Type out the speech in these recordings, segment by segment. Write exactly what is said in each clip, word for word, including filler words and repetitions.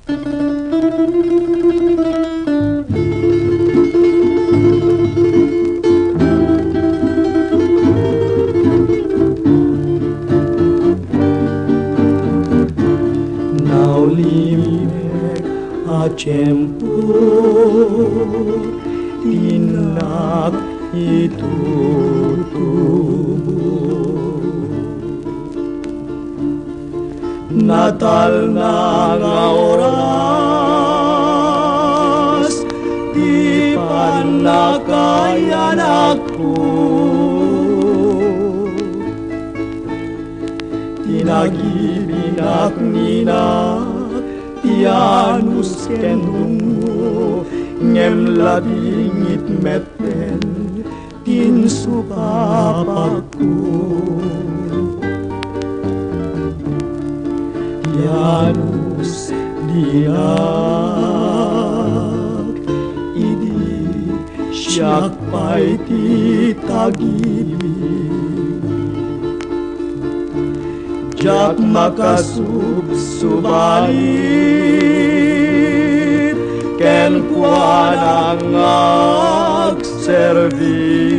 Naulimek a tiempo tinak itutubo. Natal na nga oras, di pa nakayan ako. Tinagibingak nina, tianus kenungo, ngem labingit meten, tinsupapagko. Tianus diak, idi siyak pa'y titagibig. Jak makasubsubalit, ken kuan ang agservi.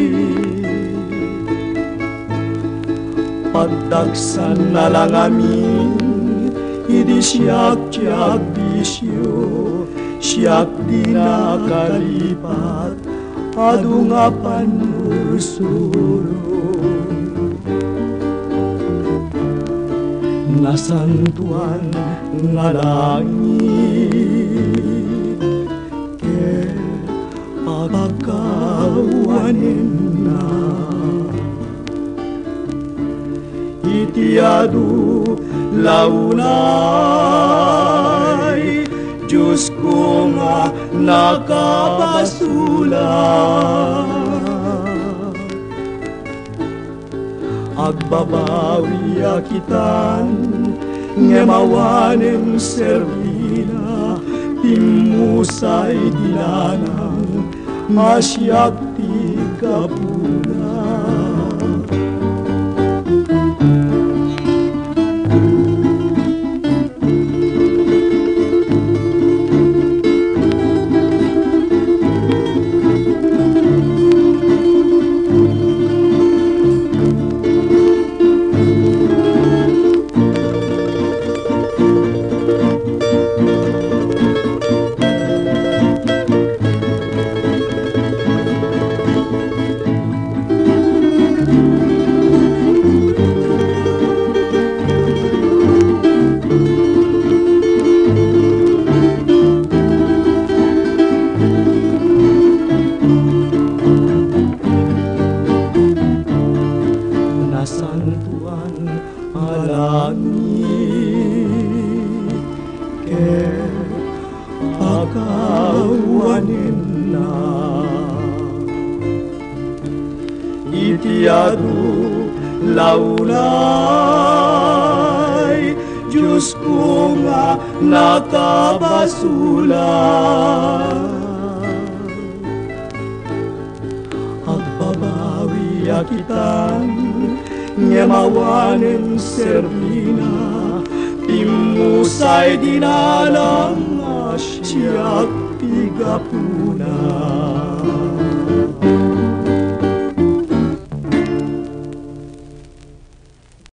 Pagdagsan na lang amin, idi siyak tiyak bisyo, siyak di nakalipat, adu nga panursulo. Nasantuan nga langit, ke pagkawanin na. Itiadu launay, Diyos ko nga nakabasula. Agbabawi akitan, ngemawanem servina, timusay dinanang, masyak ti kapuna. Nasantuan alangit, ke pagkawanin na. Itiadu laulay, Diyos ko nga nakabasula. Agbabawi akitan, ngemawanen servina, timusay dinalang, siyak tigapuna.